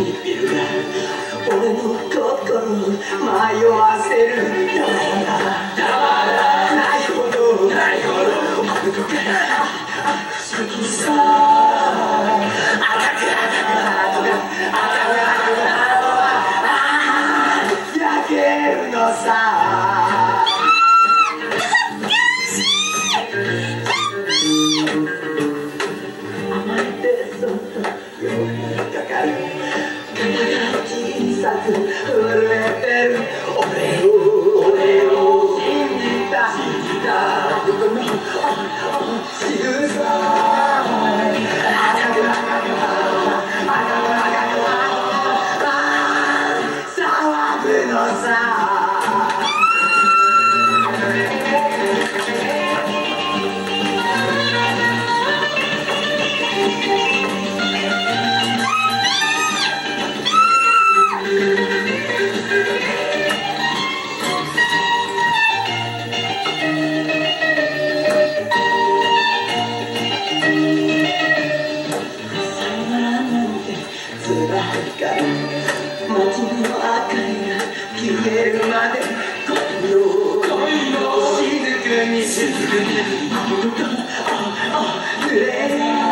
ビルが俺の心を迷わせる。たまらないほどあるとから不思議さ、赤く焼けるのさ。甘えてそっと寄りかかる、肩が小さく震えてる。俺を信じた僕の仕草、騒ぐのさ。街の明かりが消えるまで恋の雫に濡れ